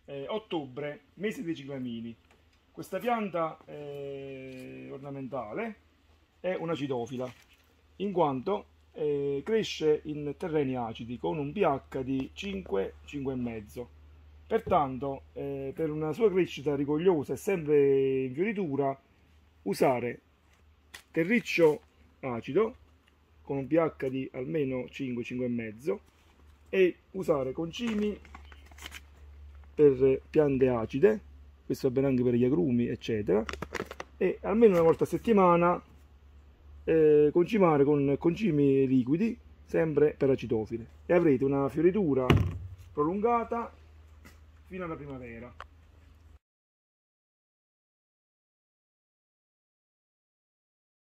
ottobre, mese dei ciclamini. Questa pianta ornamentale è una acidofila, in quanto cresce in terreni acidi con un pH di 5-5,5. Pertanto, per una sua crescita rigogliosa e sempre in fioritura, usare terriccio acido con un pH di almeno 5-5,5 e usare concimi per piante acide, questo va bene anche per gli agrumi, eccetera, e almeno una volta a settimana concimare con concimi liquidi, sempre per acidofile, e avrete una fioritura prolungata fino alla primavera.